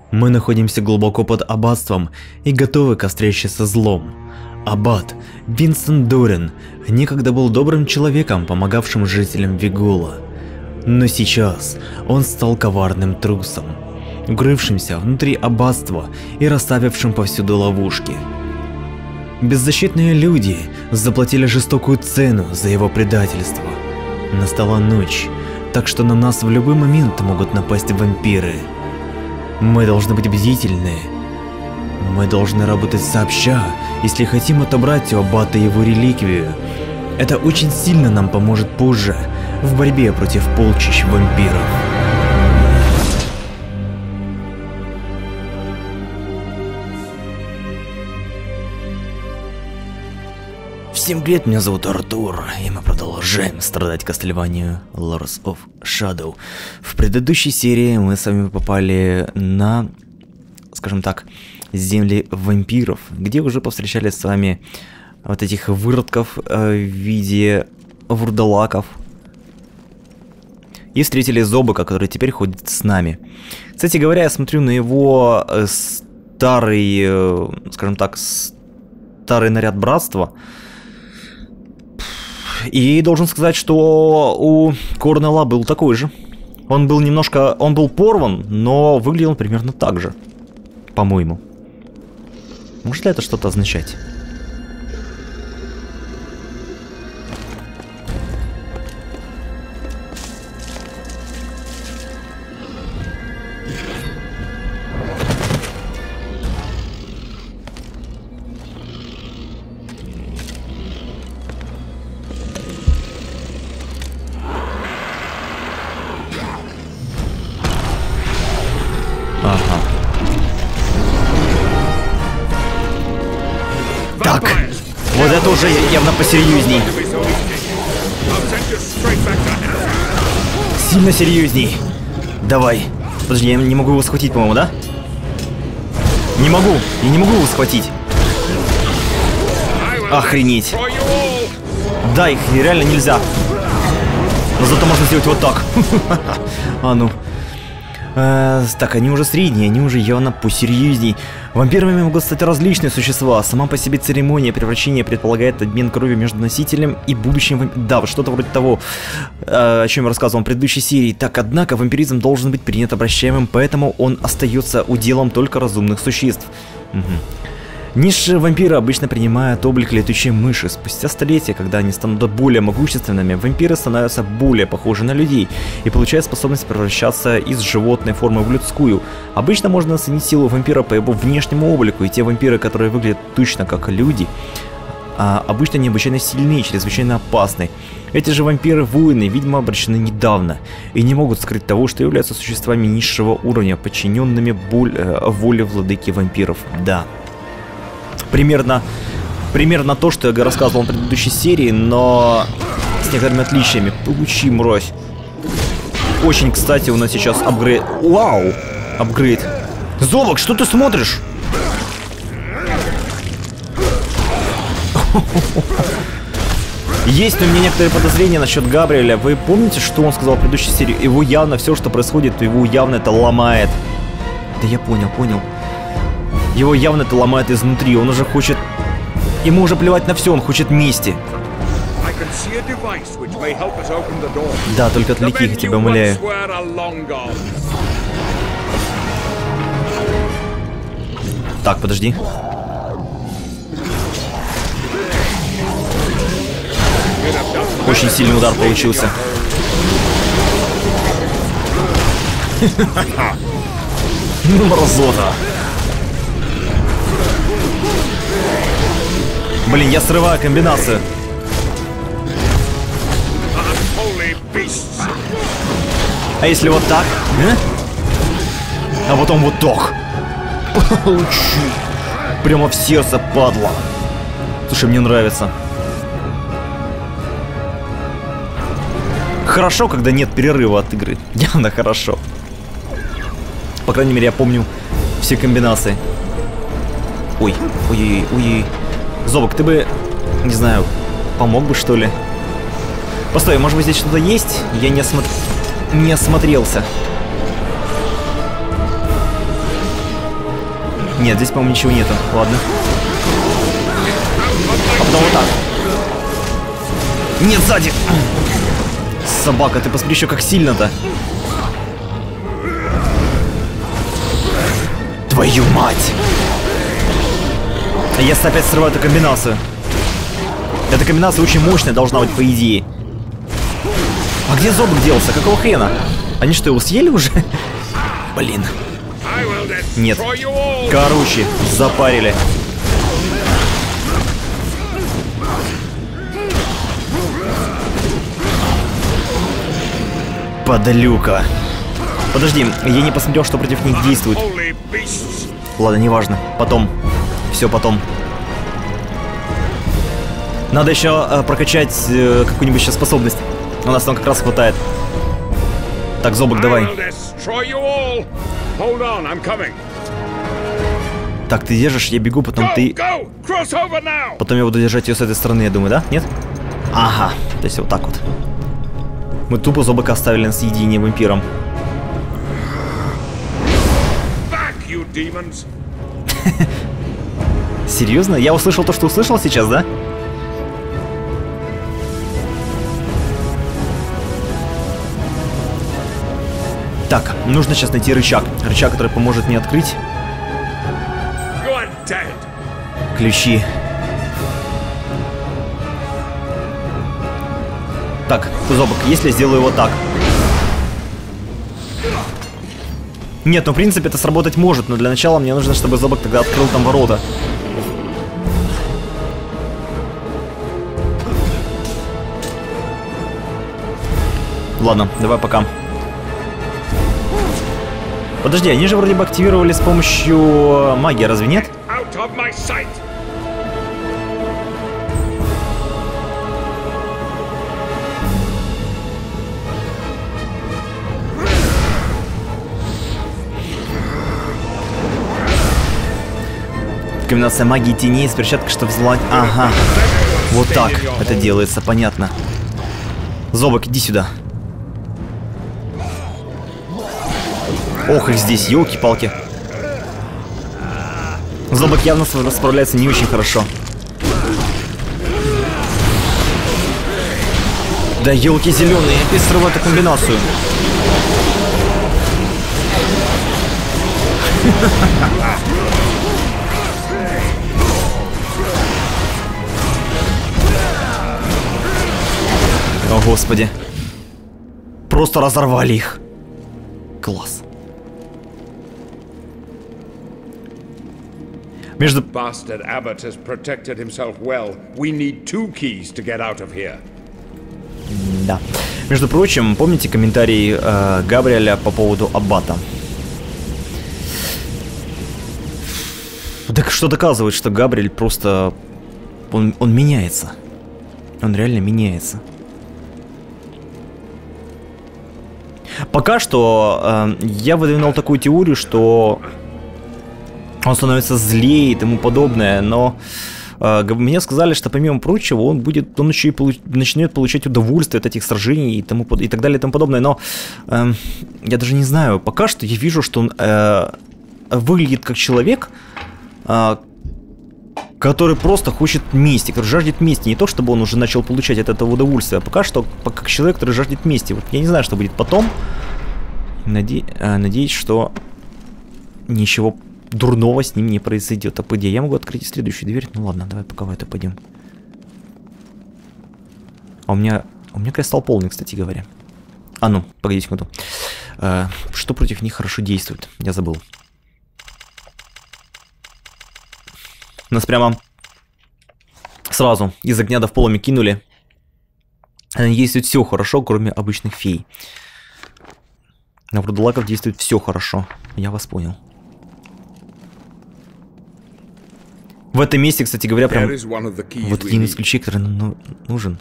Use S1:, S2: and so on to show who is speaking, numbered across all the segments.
S1: Мы находимся глубоко под аббатством и готовы к встрече со злом. Аббат Винсент Дорин некогда был добрым человеком, помогавшим жителям Вигула. Но сейчас он стал коварным трусом, укрывшимся внутри аббатства и расставившим повсюду ловушки. Беззащитные люди заплатили жестокую цену за его предательство. Настала ночь, так что на нас в любой момент могут напасть вампиры. Мы должны быть бдительны. Мы должны работать сообща, если хотим отобрать у аббата его реликвию. Это очень сильно нам поможет позже в борьбе против полчищ вампиров. Всем привет, меня зовут Артур, и мы продолжаем страдать Castlevania Lords of Shadow. В предыдущей серии мы с вами попали на, скажем так, земли вампиров, где уже повстречались с вами вот этих выродков в виде вурдалаков. И встретили Зобака, который теперь ходит с нами. Кстати говоря, я смотрю на его старый, скажем так, старый наряд братства. И должен сказать, что у Корнелла был такой же. Он был порван, но выглядел примерно так же. По-моему. Может ли это что-то означать? Так, вот это уже явно посерьезней. Сильно серьезней. Давай. Подожди, я не могу его схватить, по-моему, да? Не могу, я не могу его схватить. Охренеть. Да, их реально нельзя. Но зато можно сделать вот так. А ну. Так, они уже средние, они уже явно посерьезней. Вампирами могут стать различные существа. Сама по себе церемония превращения предполагает обмен кровью между носителем и будущим вампиром. Да, вот что-то вроде того, о чем я рассказывал в предыдущей серии. Так, однако, вампиризм должен быть принят обращаемым, поэтому он остается уделом только разумных существ. Низшие вампиры обычно принимают облик летучей мыши. Спустя столетия, когда они станут более могущественными, вампиры становятся более похожи на людей и получают способность превращаться из животной формы в людскую. Обычно можно оценить силу вампира по его внешнему облику, и те вампиры, которые выглядят точно как люди, обычно необычайно сильны и чрезвычайно опасны. Эти же вампиры-воины, видимо, обращены недавно и не могут скрыть того, что являются существами низшего уровня, подчиненными воле владыки вампиров. Да. Примерно то, что я рассказывал в предыдущей серии, но с некоторыми отличиями. Получи, мразь. Очень, кстати, у нас сейчас апгрейд. Вау! Апгрейд. Зобак, что ты смотришь? Есть у меня некоторые подозрения насчет Габриэля. Вы помните, что он сказал в предыдущей серии? Его явно все, что происходит, его явно это ломает. Да я понял. Его явно это ломает изнутри, он уже хочет... Ему уже плевать на все, он хочет мести. Да, только отвлеки их, я тебя умоляю. Так, подожди. Очень сильный удар получился. Ну, мразота. Блин, я срываю комбинацию. А если вот так? А потом вот так. Получи. Прямо в сердце, падла. Слушай, мне нравится. Хорошо, когда нет перерыва от игры. Явно хорошо. По крайней мере, я помню все комбинации. Ой. Зобак, ты бы, не знаю, помог бы, что ли? Постой, может быть, здесь что-то есть? Я не осмотрелся. Нет, здесь, по-моему, ничего нету. Ладно. А потом вот так. Нет, сзади. Собака, ты посмотри еще как сильно-то. Твою мать! Я опять срываю эту комбинацию. Эта комбинация очень мощная должна быть, по идее. А где Зобок делся? Какого хрена? Они что, его съели уже? Блин. Нет. Короче, запарили. Подлюка. Подожди, я не посмотрел, что против них действует. Ладно, неважно. Потом. Все потом. Надо еще прокачать какую-нибудь сейчас способность. У нас там как раз хватает. Так, Зобок, давай. Так, ты держишь, я бегу, потом ты... Потом я буду держать ее с этой стороны, я думаю, да? Нет? Ага, то есть вот так вот. Мы тупо Зобока оставили на съедение вампиром. Серьезно? Я услышал то, что услышал сейчас, да? Так, нужно сейчас найти рычаг. Рычаг, который поможет мне открыть. Ключи. Так, Зобок, если я сделаю вот так. Нет, ну в принципе это сработать может, но для начала мне нужно, чтобы Зобок тогда открыл там ворота. Ладно, давай пока. Подожди, они же вроде бы активировали с помощью магии, разве нет? Комбинация магии теней с перчаткой, чтобы взломать. Ага. Вот так это делается, понятно. Зобок, иди сюда. Ох, их здесь, елки-палки. Зобок явно справляется не очень хорошо. Да елки зеленые, я опять срываю эту комбинацию. О, господи. Просто разорвали их. Класс. Между...
S2: Bastard Abbott has protected himself well. We need 2 keys to get out of here.
S1: Да. Между прочим, помните комментарий Габриэля по поводу Аббата? Так что доказывает, что Габриэль просто... Он меняется. Он реально меняется. Пока что я выдвинул такую теорию, что он становится злее и тому подобное, но мне сказали, что помимо прочего он еще и начнет получать удовольствие от этих сражений и так далее и тому подобное, но я даже не знаю, пока что я вижу, что он выглядит как человек, который просто хочет мести, который жаждет мести. Не то, чтобы он уже начал получать от этого удовольствие, а пока что как человек, который жаждет мести. Вот я не знаю, что будет потом. Надеюсь, что ничего дурного с ним не произойдет. А по идее, я могу открыть следующую дверь. Ну ладно, давай пока в это пойдем. А у меня кристалл полный, кстати говоря. А ну, погодите секунду. Что против них хорошо действует? Я забыл. Нас прямо сразу из огня до в полами кинули. Действует все хорошо, кроме обычных фей. На вурдалаков действует все хорошо. Я вас понял. В этом месте, кстати говоря, прям вот один из ключей, который нам нужен.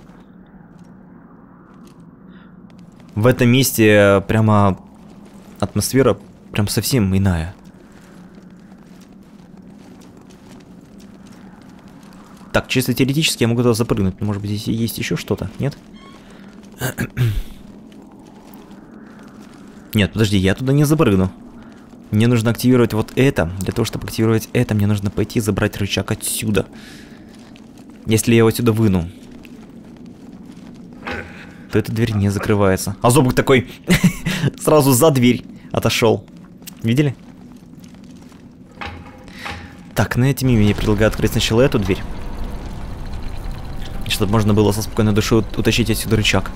S1: В этом месте прямо атмосфера прям совсем иная. Так, чисто теоретически я могу туда запрыгнуть. Но, может быть, здесь есть еще что-то? Нет? Нет, подожди, я туда не запрыгну. Мне нужно активировать вот это. Для того, чтобы активировать это, мне нужно пойти забрать рычаг отсюда. Если я его отсюда выну, то эта дверь не закрывается. А Зобок такой сразу за дверь отошел. Видели? Так, на эти мимо я предлагаю открыть сначала эту дверь. Чтобы можно было со спокойной душой утащить отсюда рычаг.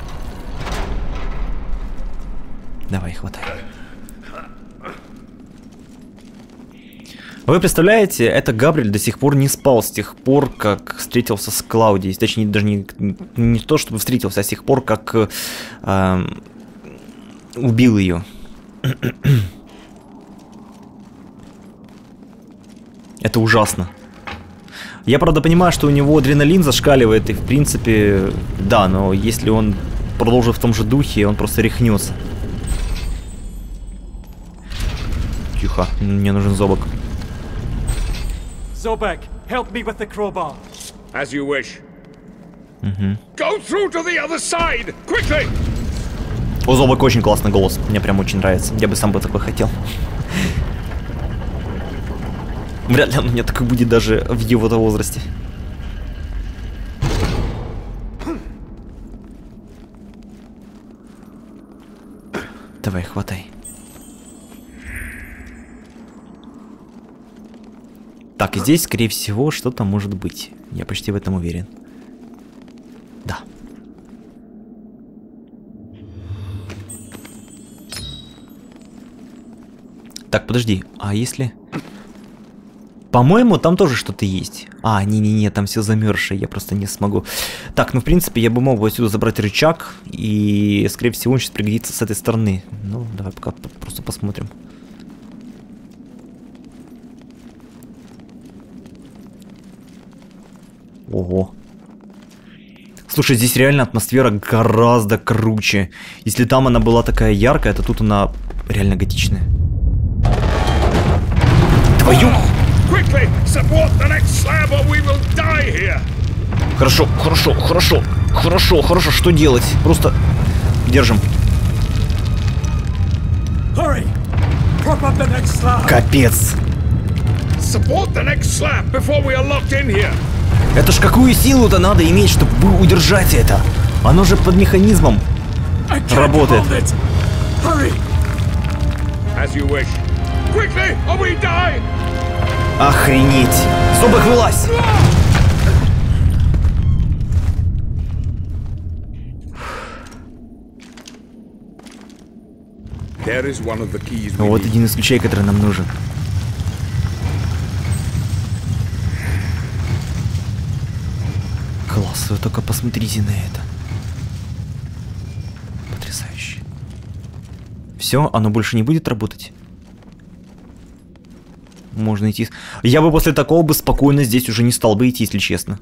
S1: Давай, хватай. Вы представляете, это Габриэль до сих пор не спал с тех пор, как встретился с Клаудией. Точнее, даже не то, чтобы встретился, а с тех пор, как убил ее. Это ужасно. Я, правда, понимаю, что у него адреналин зашкаливает, и, в принципе, да, но если он продолжит в том же духе, он просто рехнется. Тихо, мне нужен Зобок.
S3: Zobek, help me with the crowbar.
S2: As you wish. Go through to the other side, quickly!
S1: У Зобок очень классный голос, мне прям очень нравится. Я бы сам бы такой хотел. Вряд ли он у меня такой будет даже в его-то возрасте. Давай, хватай. Так, здесь, скорее всего, что-то может быть. Я почти в этом уверен. Да. Так, подожди. А если... По-моему, там тоже что-то есть. А, не-не-не, там все замерзшее, я просто не смогу. Так, ну, в принципе, я бы мог бы отсюда забрать рычаг. И, скорее всего, он сейчас пригодится с этой стороны. Ну, давай пока просто посмотрим. Ого. Слушай, здесь реально атмосфера гораздо круче. Если там она была такая яркая, то тут она реально готичная. Твою... Хорошо, хорошо, хорошо, хорошо, хорошо, что делать? Просто держим. Капец. Это ж какую силу-то надо иметь, чтобы удержать это? Оно же под механизмом работает. Охренеть! Зобок, вылазь! Вот один из ключей, который нам нужен. Класс, вы только посмотрите на это. Потрясающе. Все, оно больше не будет работать? Можно идти. Я бы после такого бы спокойно здесь уже не стал бы идти, если честно.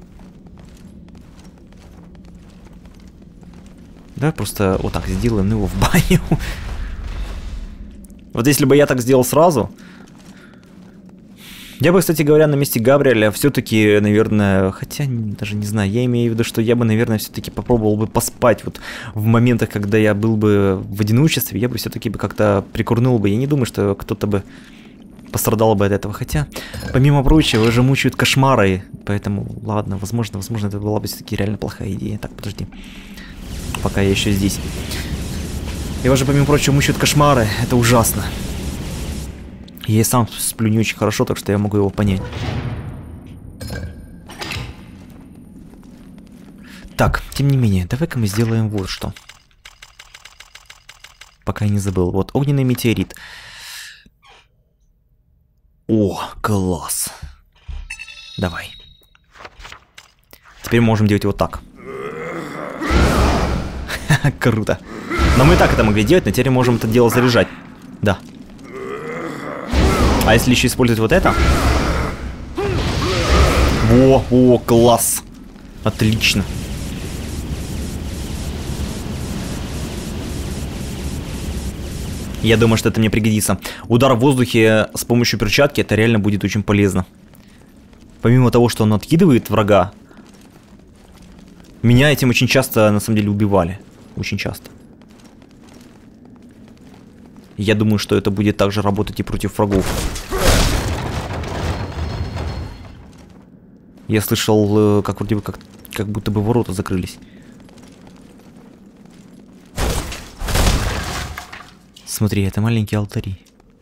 S1: Давай просто вот так сделаем его в баню. Вот если бы я так сделал сразу... Я бы, кстати говоря, на месте Габриэля все-таки, наверное, хотя даже не знаю, я имею в виду, что я бы, наверное, все-таки попробовал бы поспать вот в моментах, когда я был бы в одиночестве, я бы все-таки бы как-то прикурнул бы. Я не думаю, что кто-то бы пострадал бы от этого. Хотя, помимо прочего, его же мучают кошмары, поэтому, ладно, возможно, это была бы все-таки реально плохая идея. Так, подожди, пока я еще здесь. Его же, помимо прочего, мучают кошмары, это ужасно. Я и сам сплю не очень хорошо, так что я могу его понять. Так, тем не менее, давай-ка мы сделаем вот что. Пока я не забыл. Вот, огненный метеорит. О, класс. Давай. Теперь можем делать вот так. Круто. Но мы и так это могли делать, но теперь можем это дело заряжать. Да. А если еще использовать вот это? О, класс. Отлично. Я думаю, что это мне пригодится. Удар в воздухе с помощью перчатки, это реально будет очень полезно. Помимо того, что он откидывает врага, меня этим очень часто, на самом деле, убивали. Очень часто. Я думаю, что это будет также работать и против врагов. Я слышал, как вроде бы как будто бы ворота закрылись. Смотри, это маленькие алтари.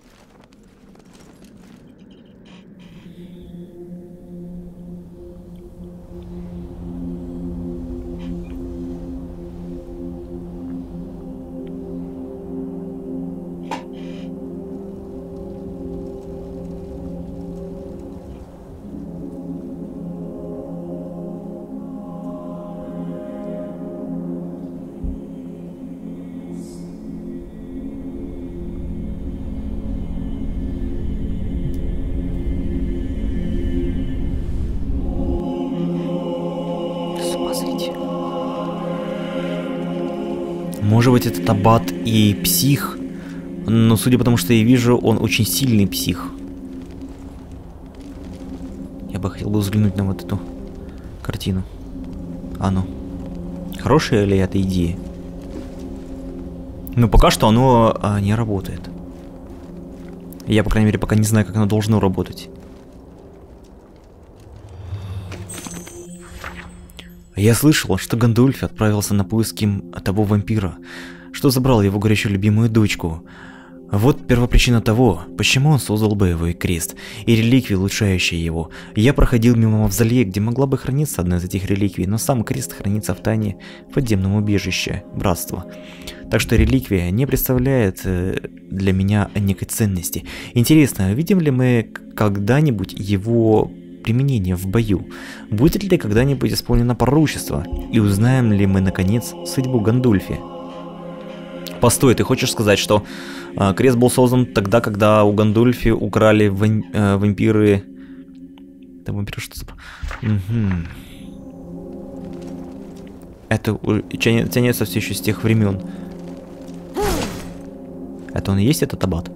S1: Может быть, этот аббат и псих, но судя по тому, что я вижу, он очень сильный псих. Я бы хотел взглянуть на вот эту картину. А ну, хорошая ли эта идея? Но пока что оно не работает. Я, по крайней мере, пока не знаю, как оно должно работать. Я слышал, что Гандольф отправился на поиски того вампира, что забрал его горячо любимую дочку. Вот первопричина того, почему он создал боевой крест и реликвии, улучшающие его. Я проходил мимо мавзолея, где могла бы храниться одна из этих реликвий, но сам крест хранится в тайне в подземном убежище Братства. Так что реликвия не представляет для меня некой ценности. Интересно, видим ли мы когда-нибудь его применение в бою? Будет ли когда-нибудь исполнено пророчество? И узнаем ли мы, наконец, судьбу Гандольфи? Постой, ты хочешь сказать, что крест был создан тогда, когда у Гандольфи украли вампиры... Это вампиры что за... Угу. Это тянется все еще с тех времен. Это он и есть этот аббат?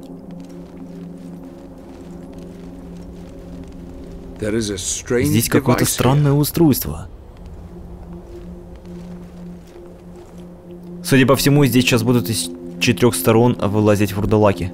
S1: Здесь какое-то странное устройство. Судя по всему, здесь сейчас будут из 4 сторон вылазить вурдалаки.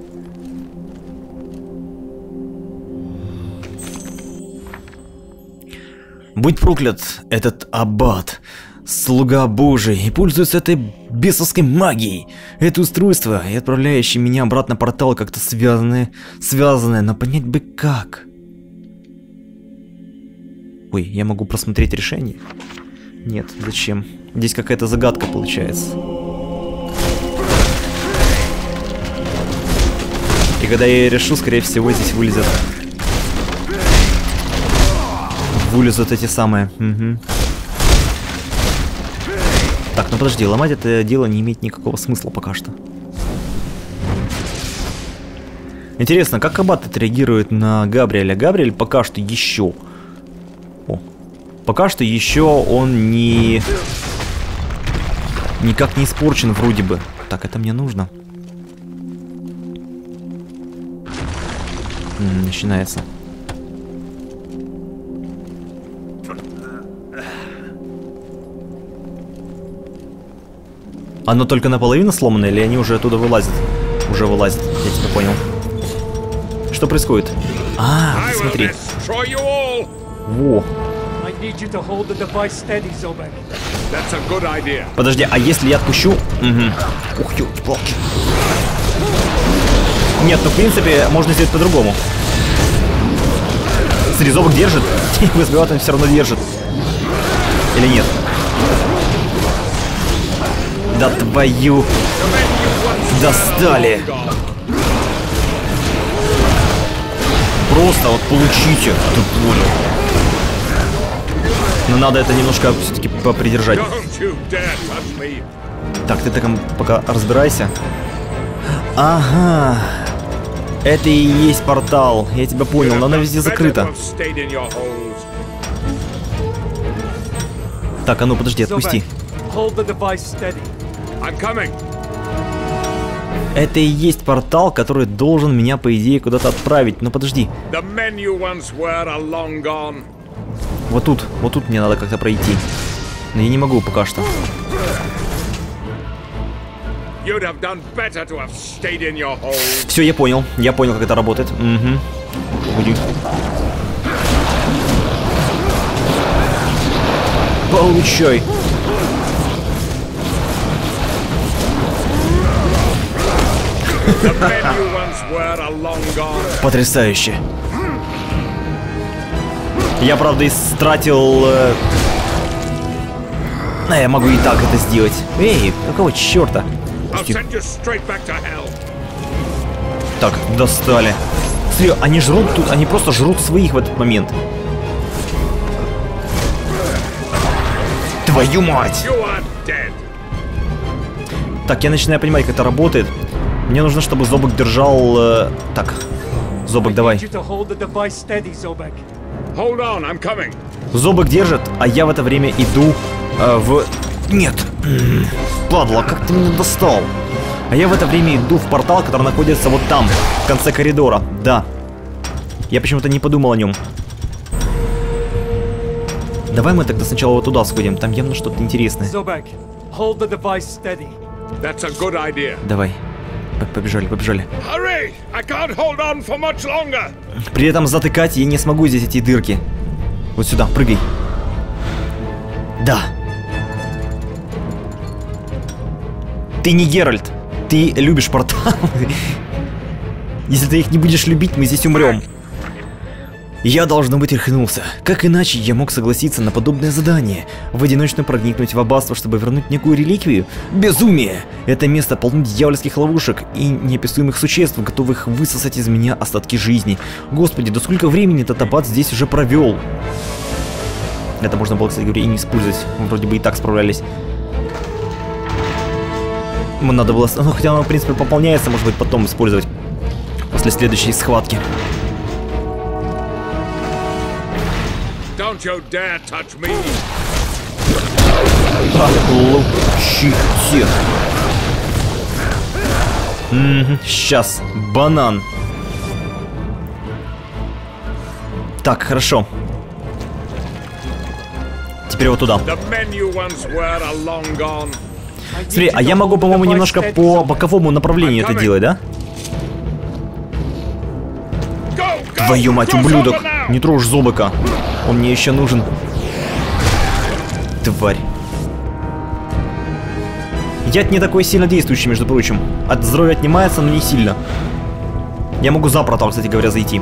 S1: Будь проклят этот аббат, слуга Божий, и пользуется этой бесовской магией. Это устройство и отправляющее меня обратно в портал как-то связанное, но понять бы как. Ой, я могу просмотреть решение? Нет, зачем? Здесь какая-то загадка получается. И когда я решу, скорее всего, здесь вылезут эти самые. Угу. Так, ну подожди, ломать это дело не имеет никакого смысла пока что. Интересно, как аббат отреагирует на Габриэля? Габриэль пока что еще... Пока что еще он никак не испорчен вроде бы. Так, это мне нужно. Начинается. Оно только наполовину сломано, или они уже оттуда вылазят? Уже вылазят, я тебя понял. Что происходит? А, смотри. Во. Подожди, а если я отпущу? Угу. Ух, ёлки-палки. Нет, ну в принципе можно сделать по-другому. Срезовок держит, и вызбивать он все равно держит. Или нет? Да твою... Достали. Просто вот получите. Но надо это немножко все-таки попридержать. Так, ты там пока разбирайся. Ага. Это и есть портал. Я тебя понял, но она везде закрыта. Так, а ну подожди, отпусти. Это и есть портал, который должен меня, по идее, куда-то отправить. Но подожди. Вот тут мне надо как-то пройти. Но я не могу пока что.
S2: You'd have done better to have stayed in your hole.
S1: Все, я понял, как это работает. Угу. Уйди. Получай.
S2: The men you once were are long gone.
S1: Потрясающе. Я, правда, истратил... я могу и так это сделать. Эй, какого черта?
S2: I'll send you straight back to hell.
S1: Так, достали. Смотри, они жрут тут, они просто жрут своих в этот момент. Твою мать!
S2: You are dead.
S1: Так, я начинаю понимать, как это работает. Мне нужно, чтобы Зобок держал... Так, Зобок, давай.
S3: You to hold the device steady, Zobek.
S2: Hold on, I'm coming.
S1: Зобок держит, а я в это время иду в... Нет! Падла, как ты меня достал? А я в это время иду в портал, который находится вот там, в конце коридора. Да. Я почему-то не подумал о нем. Давай мы тогда сначала вот туда сходим, там явно что-то интересное.
S3: Zobek, hold the device steady.
S2: That's a good idea.
S1: Давай. Побежали, побежали.
S2: Hurry! I can't hold on for much longer.
S1: При этом затыкать я не смогу здесь эти дырки. Вот сюда, прыгай. Да. Ты не Геральт. Ты любишь порталы. Если ты их не будешь любить, мы здесь умрем. Я, должно быть, рехнулся. Как иначе я мог согласиться на подобное задание? В одиночку проникнуть в аббатство, чтобы вернуть некую реликвию? Безумие! Это место полно дьявольских ловушек и неописуемых существ, готовых высосать из меня остатки жизни. Господи, да сколько времени этот аббат здесь уже провел? Это можно было, кстати говоря, и не использовать. Мы вроде бы и так справлялись. Надо было... Ну, хотя оно, в принципе, пополняется, может быть, потом использовать. После следующей схватки.
S2: Don't you dare touch me.
S1: Получите. Сейчас. Банан. Так, хорошо. Теперь вот туда.
S2: The men you once were are long gone.
S1: Смотри, а я могу, по-моему, немножко по боковому направлению это делать, да? Твою мать, ублюдок! Не трожь Зобока. Он мне еще нужен. Тварь. Яд не такой сильно действующий, между прочим. От здоровья отнимается, но не сильно. Я могу за портал, кстати говоря, зайти.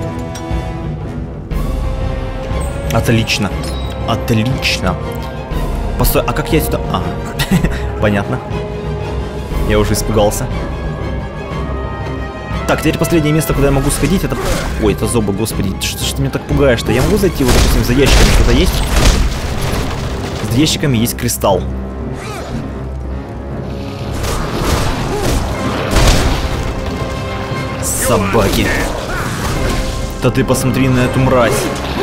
S1: Отлично. Отлично. Постой, а как я сюда... А, понятно. Я уже испугался. Так, теперь последнее место, куда я могу сходить, это... Ой, это Зоба, господи, что ж ты меня так пугаешь-то? Я могу зайти, вот, допустим, за ящиками что-то есть? За ящиками есть кристалл. Собаки. Да ты посмотри на эту мразь.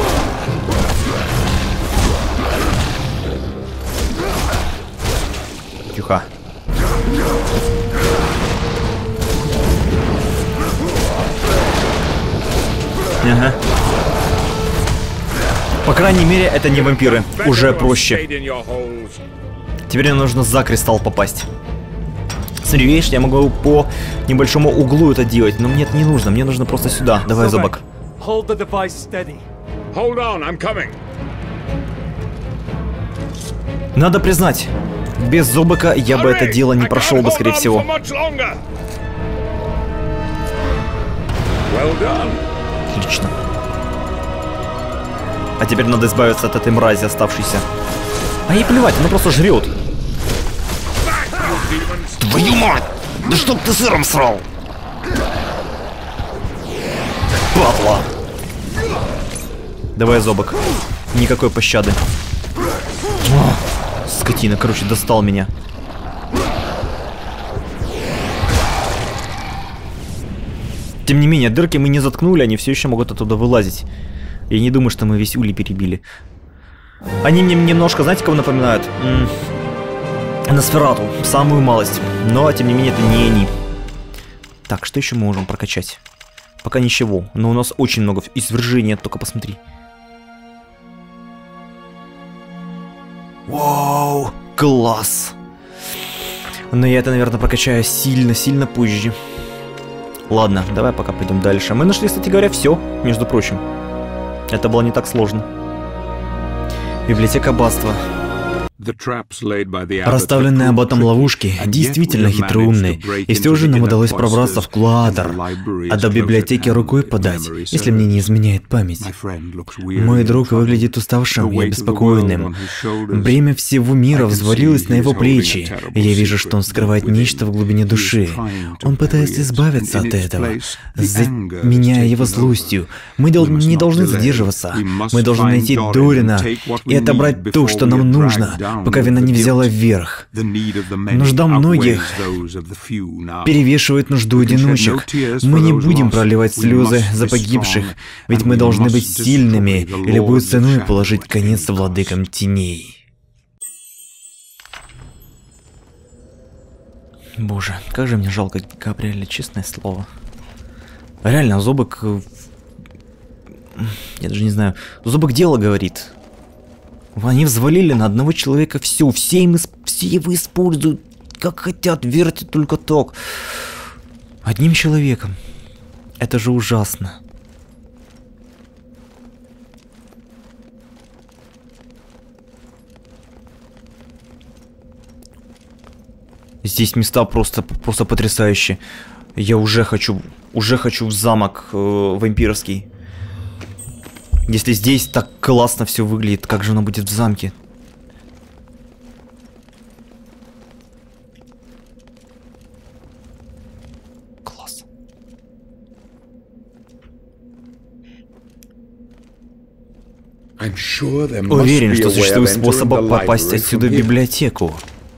S1: Тихо. Ага. По крайней мере, это не вампиры. Уже проще. Теперь мне нужно за кристалл попасть. Смотри, видишь, я могу по небольшому углу это делать, но мне это не нужно. Мне нужно просто сюда. Давай, Зобок.
S3: Hold the device steady.
S2: Hold on, I'm coming.
S1: Надо признать, без Зобока я бы это дело не прошел бы, скорее всего.
S2: Well done.
S1: Отлично. А теперь надо избавиться от этой мрази оставшейся. А ей плевать, она просто жрет. Твою мать! Да чтоб ты сыром срал! Падла! Давай, Зобок. Никакой пощады. О, скотина, короче, достал меня. Тем не менее, дырки мы не заткнули, они все еще могут оттуда вылазить. Я не думаю, что мы весь улей перебили. Они мне немножко, знаете, кого напоминают? Носферату, самую малость. Но, тем не менее, это не они. Так, что еще мы можем прокачать? Пока ничего, но у нас очень много извержения, только посмотри. Вау, класс. Но я это, наверное, прокачаю сильно позже. Ладно, давай пока пойдем дальше. Мы нашли, кстати говоря, все, между прочим. Это было не так сложно. Библиотека аббатства. Расставленные аббатом ловушки действительно хитроумные, и все же нам удалось пробраться в Клоадр, а до библиотеки рукой подать, если мне не изменяет память. Мой друг выглядит уставшим и обеспокоенным. Бремя всего мира взвалилось на его плечи, и я вижу, что он скрывает нечто в глубине души. Он пытается избавиться от этого, заменяя его злостью. Мы не должны задерживаться. Мы должны найти Дорина и отобрать то, что нам нужно, пока вина не взяла вверх. Нужда многих перевешивает нужду одиночек. Мы не будем проливать слезы за погибших, ведь мы должны быть сильными и любой ценой положить конец владыкам теней. Боже, как же мне жалко Габриэля, честное слово. Реально, Зобок... Я даже не знаю. Зобок дело говорит. Они взвалили на одного человека все его используют, как хотят, вертят только так. Одним человеком. Это же ужасно. Здесь места просто потрясающие. Я уже хочу в замок вампирский. Если здесь так классно все выглядит, как же оно будет в замке? Класс. Уверен, что существует способ попасть отсюда в библиотеку.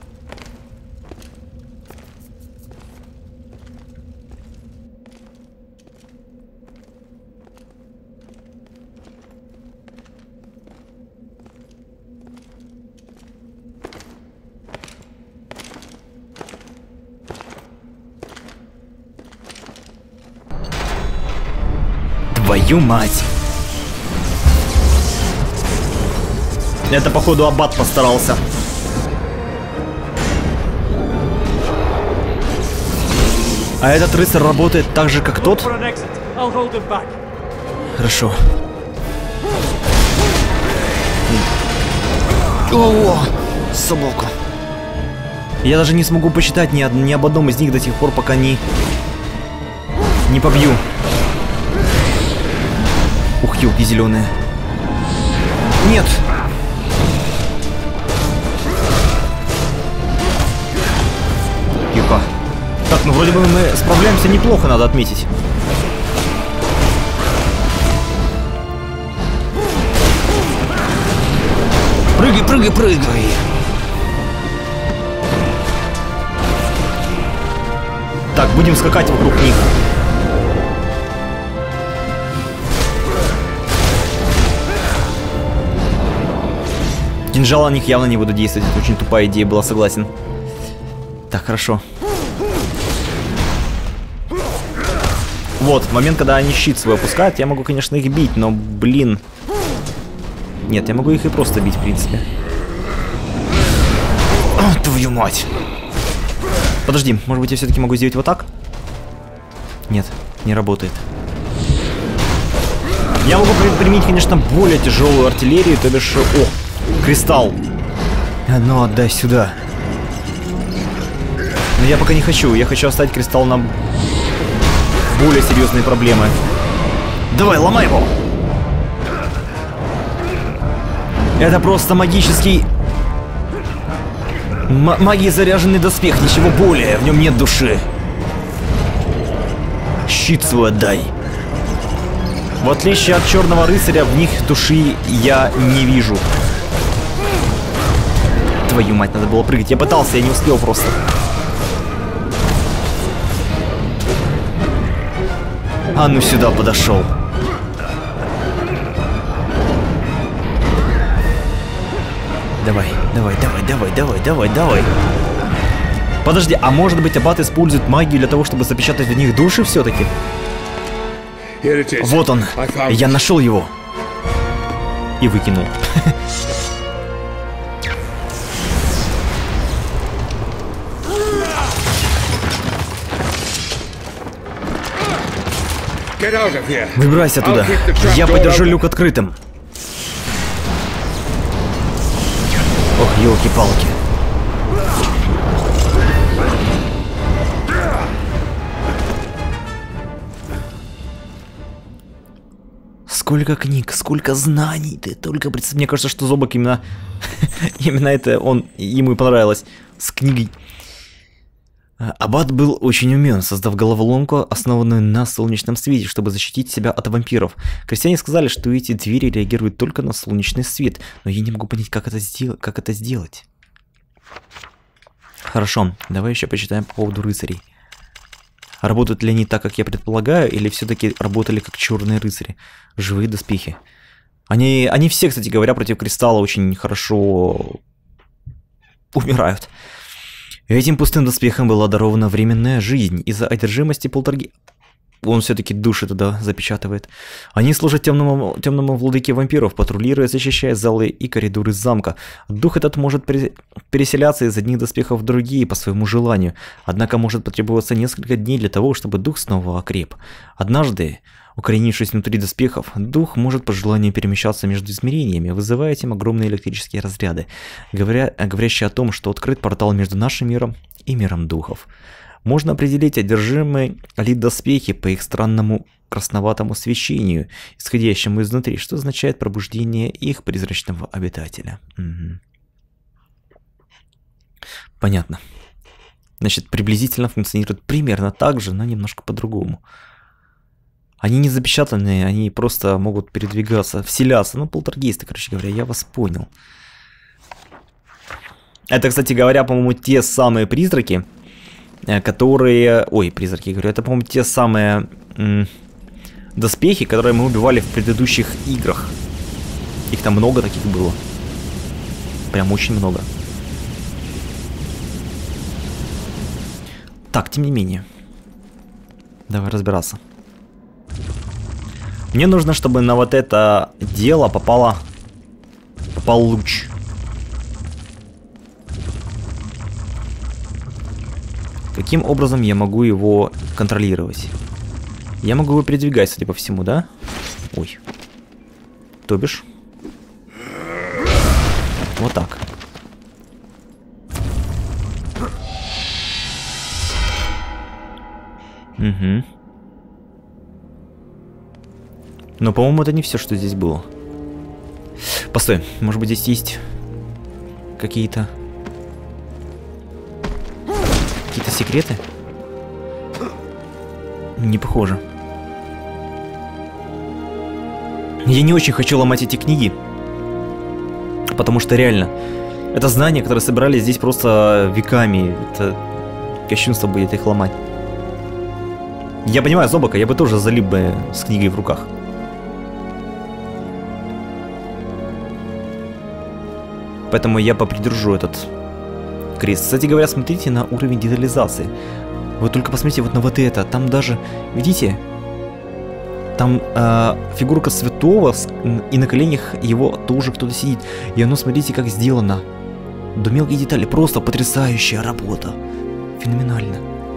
S1: Твою мать! Это, походу, аббат постарался. А этот рыцарь работает так же, как тот? Хорошо. О, собака. Я даже не смогу посчитать ни об одном из них до тех пор, пока не побью. Ух, ёлки зеленые. Нет! Тихо. Так, ну вроде бы мы справляемся неплохо, надо отметить. Прыгай, прыгай, прыгай! Так, будем скакать вокруг них. Кинжал на них явно не буду действовать. Это очень тупая идея была, согласен. Так, хорошо. Вот, в момент, когда они щит свой опускают, я могу, конечно, их бить, но, блин... Нет, я могу их и просто бить, в принципе. О, твою мать! Подожди, может быть, я все-таки могу сделать вот так? Нет, не работает. Я могу применить, конечно, более тяжелую артиллерию, то бишь... О! Кристалл. А ну, отдай сюда. Но я пока не хочу. Я хочу оставить кристалл на более серьезные проблемы. Давай, ломай его. Это просто магический... магией заряженный доспех. Ничего более. В нем нет души. Щит свой отдай. В отличие от черного рыцаря, в них души я не вижу. Твою мать, надо было прыгать. Я пытался, я не успел просто. А ну сюда подошел. Давай, давай, давай, давай, давай, давай, давай. Подожди, а может быть аббат использует магию для того, чтобы запечатать в них души все-таки? Вот он. Я нашел его. И выкинул.
S2: Get out of here.
S1: Выбирайся оттуда. Я подержу люк открытым. Ох, елки-палки. Сколько книг, сколько знаний, ты только представь. Мне кажется, что Зобок именно именно это ему и понравилось с книгой. Аббат был очень умен, создав головоломку, основанную на солнечном свете, чтобы защитить себя от вампиров. Крестьяне сказали, что эти двери реагируют только на солнечный свет, но я не могу понять, как это сделать. Хорошо, давай еще почитаем по поводу рыцарей. Работают ли они так, как я предполагаю, или все-таки работали как черные рыцари? Живые доспехи. Они все, кстати говоря, против кристалла очень хорошо умирают. Этим пустым доспехом была дарована временная жизнь из-за одержимости полтергейста. Он все-таки души туда запечатывает. Они служат темному владыке вампиров, патрулируя, защищая залы и коридоры замка. Дух этот может переселяться из одних доспехов в другие по своему желанию, однако может потребоваться несколько дней для того, чтобы дух снова окреп. Однажды, укоренившись внутри доспехов, дух может по желанию перемещаться между измерениями, вызывая этим огромные электрические разряды, говорящие о том, что открыт портал между нашим миром и миром духов. Можно определить одержимые ли доспехи по их странному красноватому свечению, исходящему изнутри, что означает пробуждение их призрачного обитателя. Угу. Понятно. Значит, приблизительно функционирует примерно так же, но немножко по-другому. Они не запечатанные, они просто могут передвигаться, вселяться. Ну, полтергейсты, короче говоря, я вас понял. Это, кстати говоря, по-моему, те самые призраки, которые... Ой, призраки, говорю. Это, по-моему, те самые доспехи, которые мы убивали в предыдущих играх. Их там много таких было. Прям очень много. Так, тем не менее. Давай разбираться. Мне нужно, чтобы на вот это дело попал луч. Каким образом я могу его контролировать? Я могу его передвигать, судя по всему, да? Ой. То бишь. Вот так. Угу. Но, по-моему, это не все, что здесь было. Постой, может быть, здесь есть какие-то секреты? Не похоже. Я не очень хочу ломать эти книги, потому что реально это знания, которые собирались здесь просто веками. Это кощунство будет их ломать. Я понимаю Зобака, я бы тоже залип бы с книгой в руках. Поэтому я попридержу этот крест. Кстати говоря, смотрите на уровень детализации. Вы только посмотрите вот на вот это. Там даже, видите, там фигурка святого, и на коленях его тоже кто-то сидит. И оно, смотрите, как сделано. До мелких деталей. Просто потрясающая работа. Феноменально.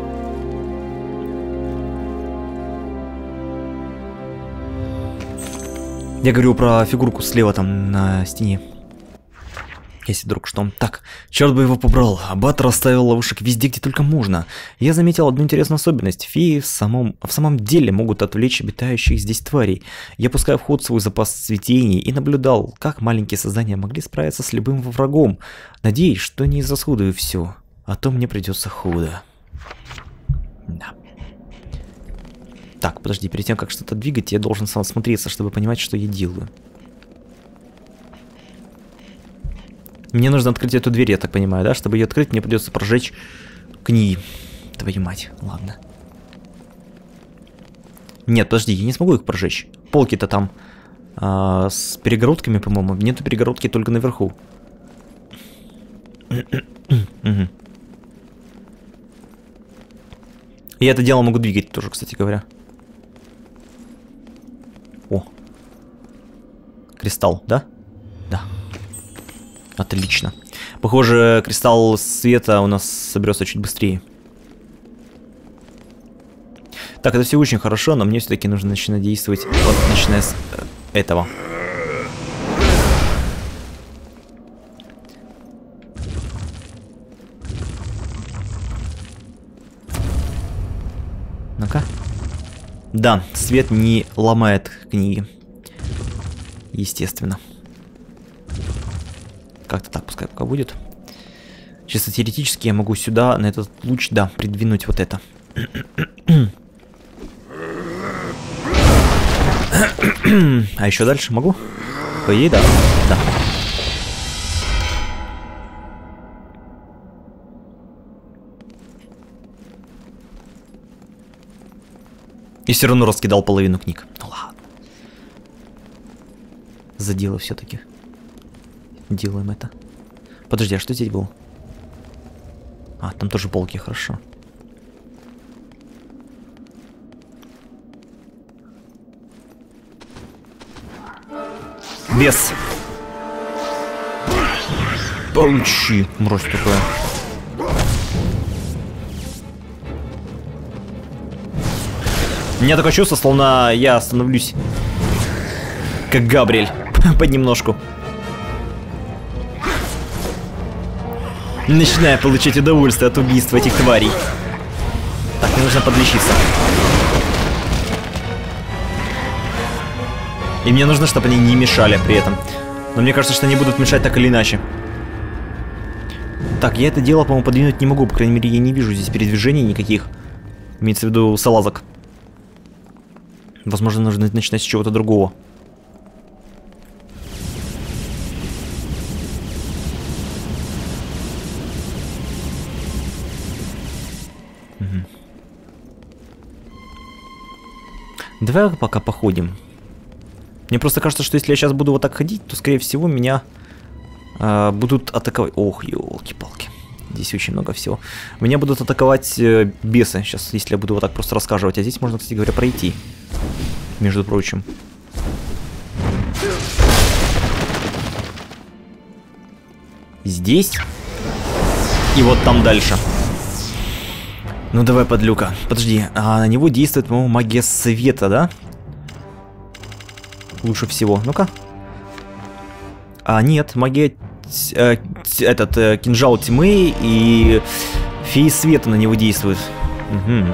S1: Я говорю про фигурку слева там на стене. Если вдруг что. Так, черт бы его побрал. Аббат расставил ловушек везде, где только можно. Я заметил одну интересную особенность. Феи в самом деле могут отвлечь обитающих здесь тварей. Я пускаю в ход свой запас цветений и наблюдал, как маленькие создания могли справиться с любым врагом. Надеюсь, что не израсходую все, а то мне придется худо. Да. Так, подожди, перед тем, как что-то двигать, я должен сам осмотреться, чтобы понимать, что я делаю. Мне нужно открыть эту дверь, я так понимаю, да? Чтобы ее открыть, мне придется прожечь книги. Твою мать, ладно. Нет, подожди, я не смогу их прожечь. Полки-то там с перегородками, по-моему. Нету перегородки только наверху. И это дело могу двигать тоже, кстати говоря. О. Кристалл, да? Да. Отлично. Похоже, кристалл света у нас соберется чуть быстрее. Так, это все очень хорошо, но мне все-таки нужно начинать действовать, вот, начиная с этого. Ну-ка. Да, свет не ломает книги. Естественно. Как-то так пускай пока будет. Чисто теоретически я могу сюда, на этот луч, да, придвинуть вот это. А еще дальше могу? По идее, да. Да. И все равно раскидал половину книг. Ну ладно. За дело все-таки. Делаем это. Подожди, а что здесь было? А, там тоже полки, хорошо. Бес. Получи, мразь такая. У меня такое чувство, словно я становлюсь как Габриэль. Понемножку. Начинаю получать удовольствие от убийства этих тварей. Так, мне нужно подлечиться. И мне нужно, чтобы они не мешали при этом. Но мне кажется, что они будут мешать так или иначе. Так, я это дело, по-моему, подвинуть не могу. По крайней мере, я не вижу здесь передвижений никаких. Имеется в виду салазок. Возможно, нужно начинать с чего-то другого. Давай пока походим. Мне просто кажется, что если я сейчас буду вот так ходить, то, скорее всего, меня будут атаковать. Ох, елки-палки. Здесь очень много всего. Меня будут атаковать бесы. Сейчас, если я буду вот так просто рассказывать. А здесь можно, кстати говоря, пройти. Между прочим. Здесь. И вот там дальше. Ну давай, подлюка. Подожди, а на него действует, по-моему, магия света, да? Лучше всего. Ну-ка. А, нет, магия... кинжал тьмы и феи света на него действует. Угу.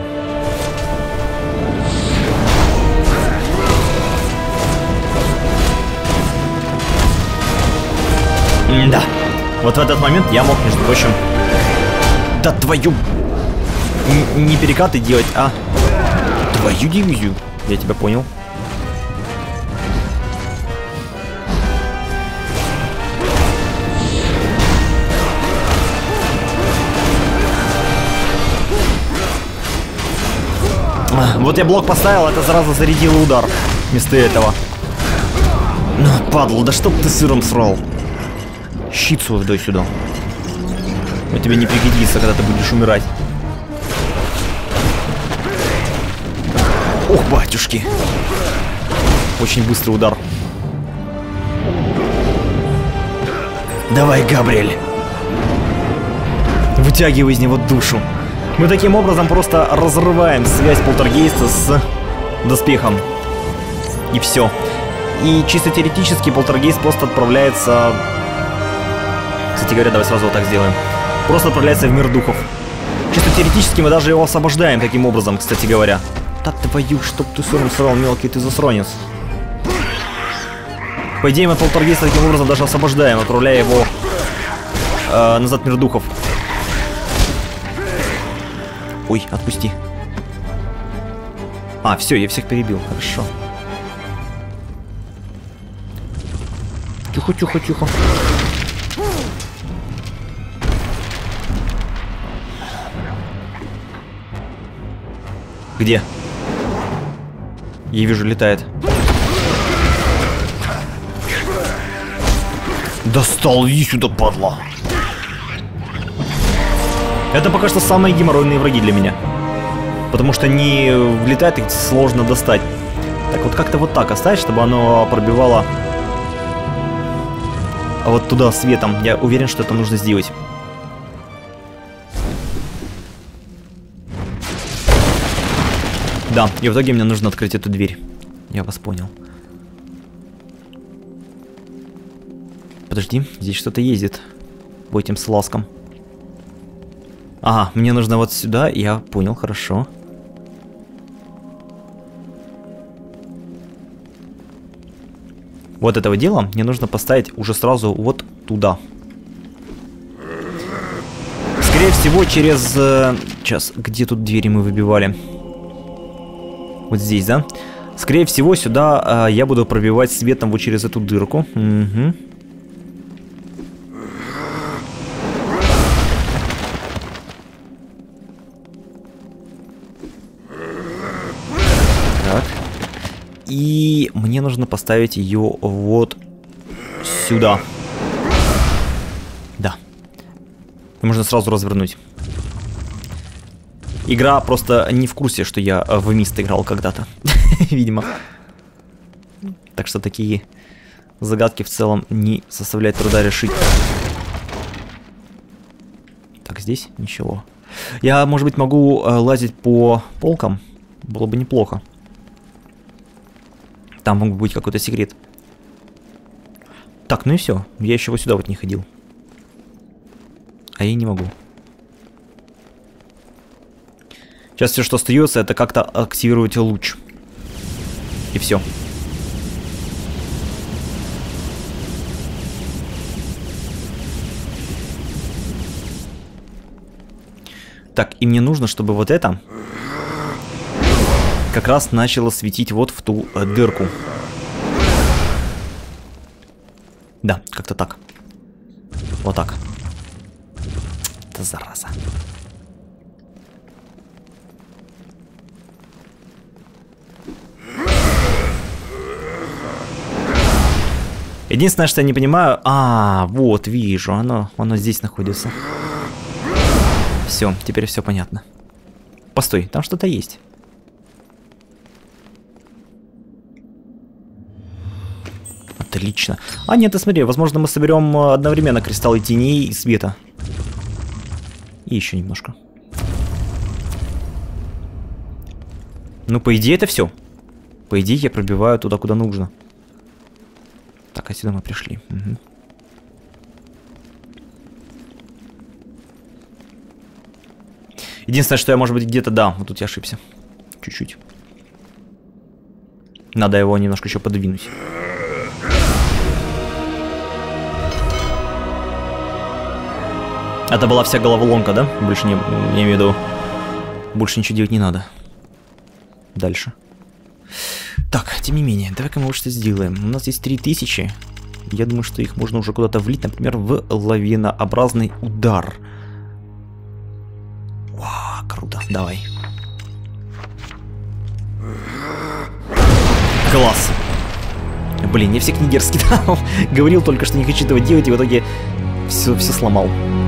S1: Да. Вот в этот момент я мог, между прочим... Да твою... Не перекаты делать, а твою дивизию. Я тебя понял. Вот я блок поставил, это сразу зарядило удар. Вместо этого. Ну, падла, да чтоб ты сыром срал. Щит свой дай сюда. Он тебе не пригодится, когда ты будешь умирать. Ох, батюшки. Очень быстрый удар. Давай, Габриэль. Вытягивай из него душу. Мы таким образом просто разрываем связь полтергейста с доспехом. И все. И чисто теоретически полтергейст просто отправляется... Кстати говоря, давай сразу вот так сделаем. Просто отправляется в мир духов. Чисто теоретически мы даже его освобождаем таким образом, кстати говоря. Да твою, чтоб ты сыром срал, мелкий ты засранец. По идее, мы полтергейста таким образом даже освобождаем, отправляя его назад в мир духов. Ой, отпусти. А, все, я всех перебил, хорошо. Тихо, тихо, тихо. Где? Я вижу, летает. Достал, иди сюда, падла. Это пока что самые геморройные враги для меня. Потому что они влетают, их сложно достать. Так, вот как-то вот так оставить, чтобы оно пробивало вот туда светом. Я уверен, что это нужно сделать. Да, и в итоге мне нужно открыть эту дверь. Я вас понял. Подожди, здесь что-то ездит. По этим слазкам. Ага, мне нужно вот сюда. Я понял, хорошо. Вот этого дела мне нужно поставить уже сразу вот туда. Скорее всего, через... Сейчас, где тут двери мы выбивали? Вот здесь, да? Скорее всего, сюда я буду пробивать светом вот через эту дырку. Угу. Так. И мне нужно поставить ее вот сюда. Да. И можно сразу развернуть. Игра просто не в курсе, что я в Myst играл когда-то. Видимо. Так что такие загадки в целом не составляет труда решить. Так, здесь ничего. Я, может быть, могу лазить по полкам? Было бы неплохо. Там мог быть какой-то секрет. Так, ну и все. Я еще вот сюда вот не ходил. А я не могу. Сейчас все, что остается, это как-то активировать луч. И все. Так, и мне нужно, чтобы вот это как раз начало светить вот в ту дырку. Да, как-то так. Вот так. Это зараза. Единственное, что я не понимаю... А, вот, вижу, оно здесь находится. Все, теперь все понятно. Постой, там что-то есть. Отлично. А, нет, ты смотри, возможно, мы соберем одновременно кристаллы теней и света. И еще немножко. Ну, по идее, это все. По идее, я пробиваю туда, куда нужно. Так, а сюда мы пришли. Угу. Единственное, что я, может быть, где-то... Да, вот тут я ошибся. Чуть-чуть. Надо его немножко еще подвинуть. Это была вся головоломка, да? Больше не... Я имею в виду... Больше ничего делать не надо. Дальше. Так, тем не менее, давай-ка мы вот что сделаем. У нас здесь 3000. Я думаю, что их можно уже куда-то влить, например, в лавинообразный удар. Вау, круто, давай. Класс. Блин, я все книги раскидал. Говорил только, что не хочу этого делать, и в итоге все сломал.